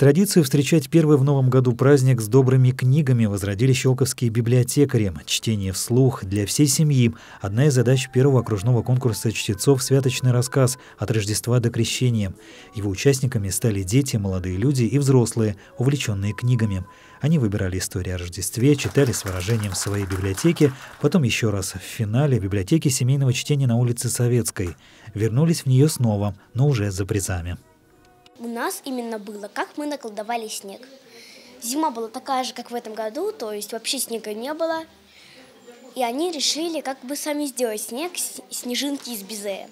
Традицию встречать первый в новом году праздник с добрыми книгами возродили щелковские библиотекари. Чтение вслух для всей семьи – одна из задач первого окружного конкурса чтецов «Святочный рассказ» от Рождества до Крещения. Его участниками стали дети, молодые люди и взрослые, увлеченные книгами. Они выбирали истории о Рождестве, читали с выражением в своей библиотеке, потом еще раз в финале в библиотеке семейного чтения на улице Советской. Вернулись в нее снова, но уже за призами. У нас именно было, как мы наколдовали снег. Зима была такая же, как в этом году, то есть вообще снега не было. И они решили как бы сами сделать снег, снежинки из безе.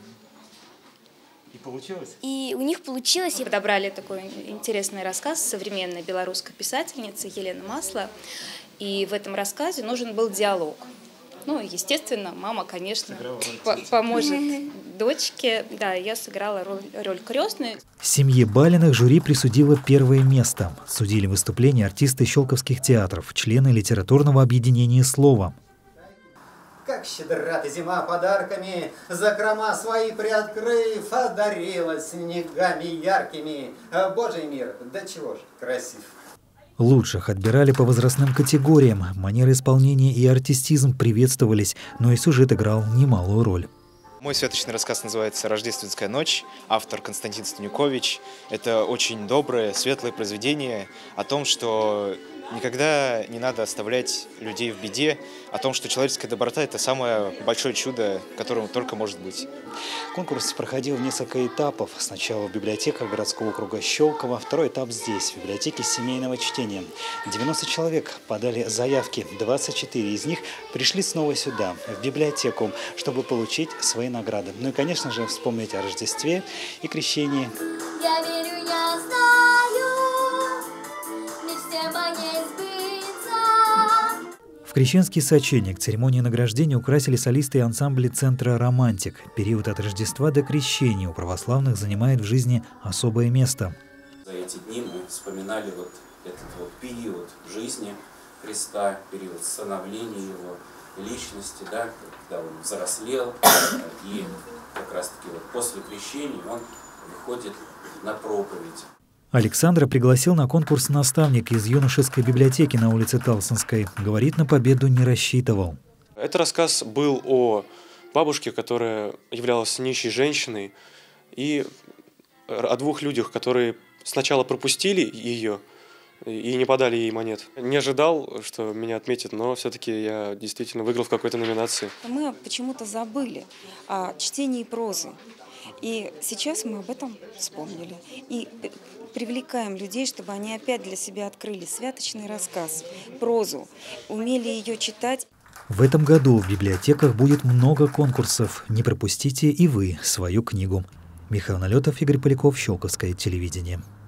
И получилось? И у них получилось. Мы подобрали такой интересный рассказ современной белорусской писательницы Елены Масло. И в этом рассказе нужен был диалог. Ну, естественно, мама, конечно, поможет дочке. Да, я сыграла роль крестной. Семье Балиных жюри присудило первое место. Судили выступления артисты щелковских театров, члены литературного объединения «Слово». Как щедра ты, зима, подарками, закрома свои приоткрыв, одарила снегами яркими. Божий мир, да чего ж красив. Лучших отбирали по возрастным категориям. Манера исполнения и артистизм приветствовались, но и сюжет играл немалую роль. Мой святочный рассказ называется «Рождественская ночь», автор Константин Станюкович. Это очень доброе, светлое произведение о том, что никогда не надо оставлять людей в беде, о том, что человеческая доброта – это самое большое чудо, которым только может быть. Конкурс проходил в несколько этапов. Сначала в библиотеках городского округа Щелково, второй этап здесь, в библиотеке семейного чтения. 90 человек подали заявки, 24 из них пришли снова сюда, в библиотеку, чтобы получить свои награды. Ну и, конечно же, вспомнить о Рождестве и Крещении. Я верю, я знаю, мечте моей сбыться. В крещенский сочельник церемонии награждения украсили солисты и ансамбли центра «Романтик». Период от Рождества до Крещения у православных занимает в жизни особое место. За эти дни мы вспоминали этот период жизни Христа, период становления Его личности, да, когда Он взрослел, и как раз-таки после крещения Он выходит на проповедь. Александра пригласил на конкурс наставник из юношеской библиотеки на улице Талсонской. Говорит, на победу не рассчитывал. Этот рассказ был о бабушке, которая являлась нищей женщиной, и о двух людях, которые сначала пропустили ее и не подали ей монет. Не ожидал, что меня отметят, но все-таки я действительно выиграл в какой-то номинации. Мы почему-то забыли о чтении прозы. И сейчас мы об этом вспомнили. И привлекаем людей, чтобы они опять для себя открыли святочный рассказ, прозу, умели ее читать. В этом году в библиотеках будет много конкурсов. Не пропустите и вы свою книгу. Михаил Налетов, Игорь Поляков, Щелковское телевидение.